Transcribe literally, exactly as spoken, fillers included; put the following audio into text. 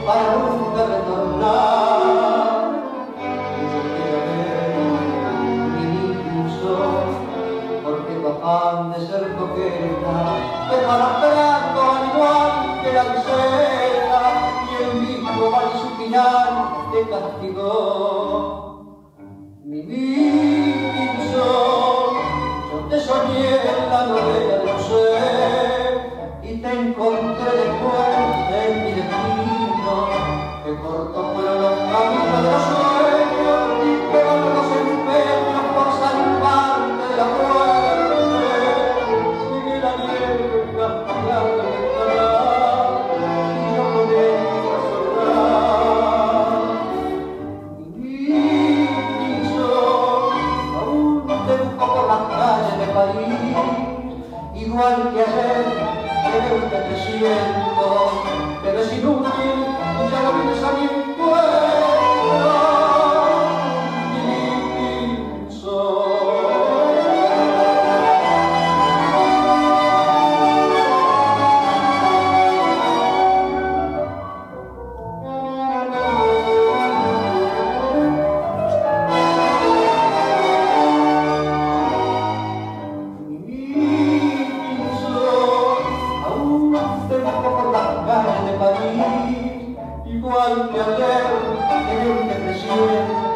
para nunca retornar. Y yo quiero ver mi impulso, porque tu afán de ser coqueta te parafraco al igual que la lucera, y el mismo mal y su final te castigó. Mi impulso, yo te soñé en la novela de José y te encontré después en mi destino, que cortos fueron los caminos de los sueños y que los empeños por salvarte de la muerte. Sigue la nieve castigando el canal y yo con esta soledad. Mi impulso, aún te busco por las calles de París, igual que ayer. Pero te presiento, pero es inútil, ya no vienes a mi encuentro, mi impulso. Igual que ayer, que te presiento,